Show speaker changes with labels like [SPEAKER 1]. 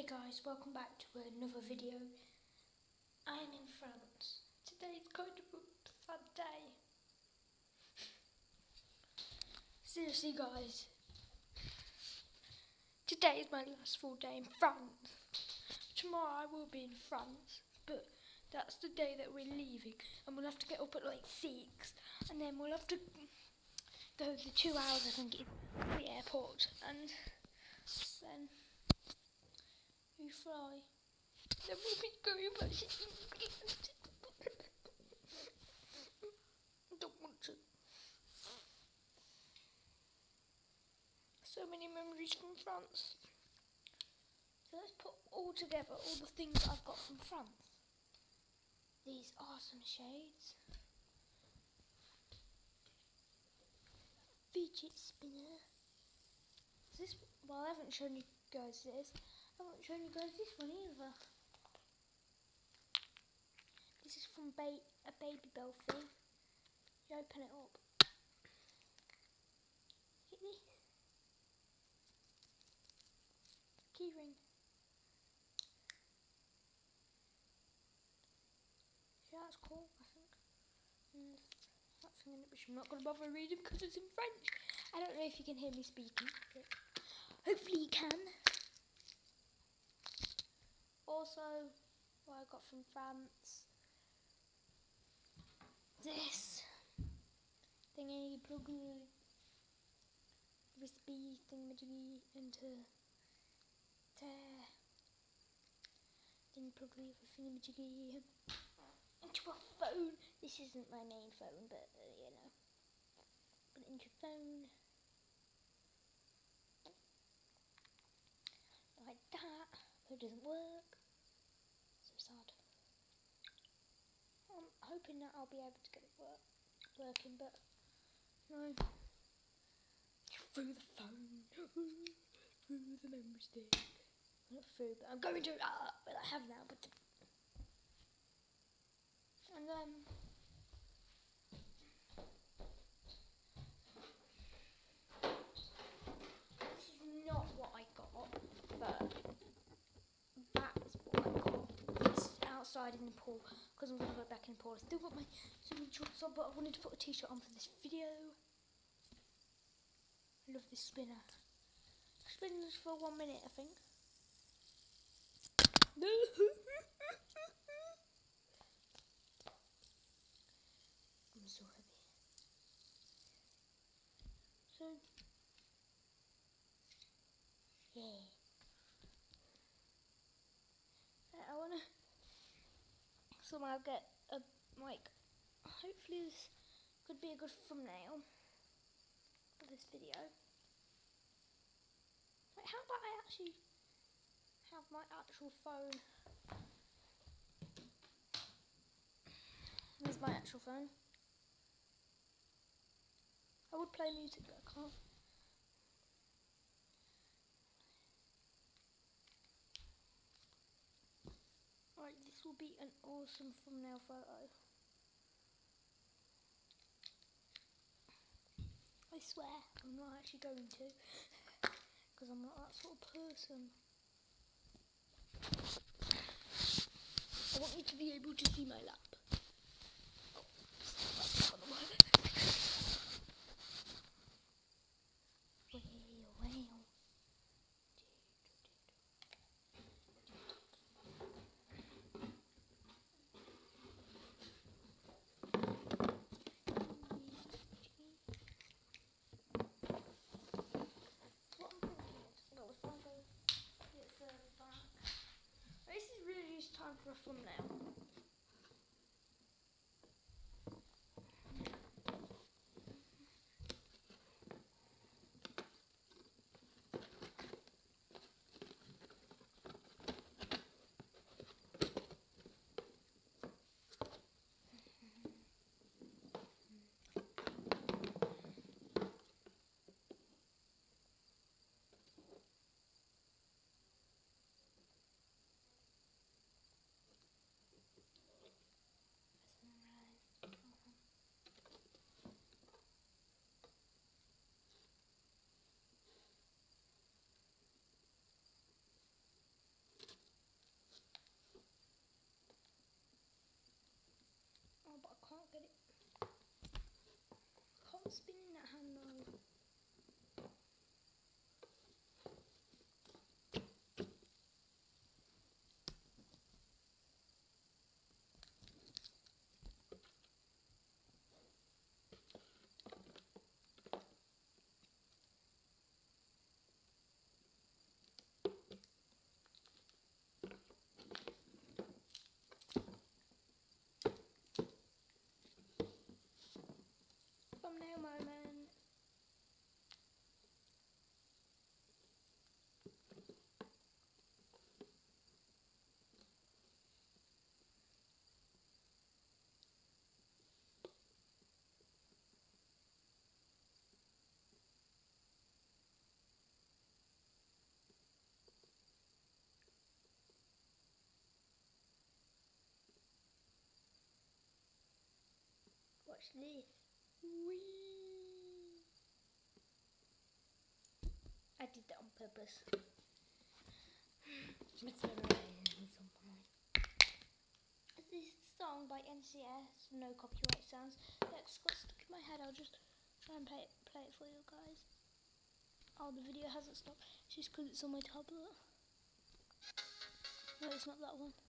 [SPEAKER 1] Hey guys, welcome back to another video. I'm in France. Today's going to be a fun day. Seriously guys, today is my last full day in France. Tomorrow I will be in France, but that's the day that we're leaving, and we'll have to get up at like 6, and then we'll have to go the 2 hours I think to the airport, and then we fly. Then we'll be going back to England. I don't want to. So many memories from France. So let's put all together all the things I've got from France. These awesome shades. Fidget spinner. This, well, I haven't shown you guys this. I haven't shown you guys this one either. This is from a Babybel thing. You open it up. Look at this. Keyring. Yeah, that's cool, I think. And that thing in it, which I'm not going to bother reading because it's in French. I don't know if you can hear me speaking, but hopefully you can. Also, what I got from France. This thingy plug USB thingamajiggy into plug thingamajiggy into a phone. This isn't my main phone, but you know, put it into your phone like that. But it doesn't work. So sad. I'm hoping that I'll be able to get it working, but no. Through the phone, through the memory stick. Not through, but I'm going to. But I have now. But and this is not what I got, but that's what I got. It's outside in the pool because I'm gonna go back in the pool. I still got my swimming shorts on, but I wanted to put a t-shirt on for this video. I love this spinner. Spin this for 1 minute, I think. No. I'm so happy. So, yeah. I wanna somehow get a mic. Hopefully this could be a good thumbnail for this video. Like, how about I actually have my actual phone? Here's my actual phone. I would play music, but I can't. Right, this will be an awesome thumbnail photo. I swear, I'm not actually going to, because I'm not that sort of person. I want you to be able to see my lap. Oh, that's not gonna work. This is really just time for a thumbnail. Stop spinning that handle. Thumbnail moment. Watch this. Whee! I did that on purpose. It's gonna rain at some point. This song by NCS, no copyright sounds. That's got stuck in my head. I'll just try and play it for you guys. Oh, the video hasn't stopped. It's just because it's on my tablet. No, it's not that one.